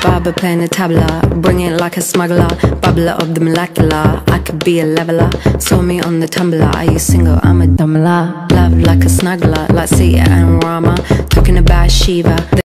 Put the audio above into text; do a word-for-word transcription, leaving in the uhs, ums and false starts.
barber playing the tabla, bring it like a smuggler, bubbler of the molecular. I could be a leveler, saw me on the tumbler. Are you single? I'm a dumbler. Love like a snuggler, like Sita and Rama, talking about Shiva.